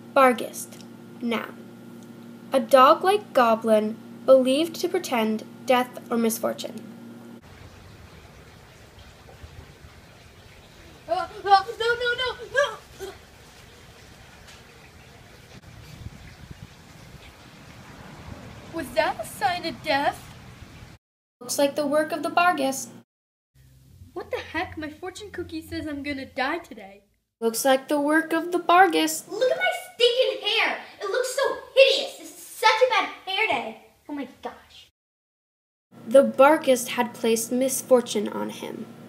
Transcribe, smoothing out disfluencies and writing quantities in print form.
Barghest. Noun. A dog-like goblin believed to portend death or misfortune. No! Was that a sign of death? Looks like the work of the Barghest. What the heck? My fortune cookie says I'm gonna die today. Looks like the work of the Barghest. Look at my stinking hair. It looks so hideous. This is such a bad hair day. Oh my gosh. The Barghest had placed misfortune on him.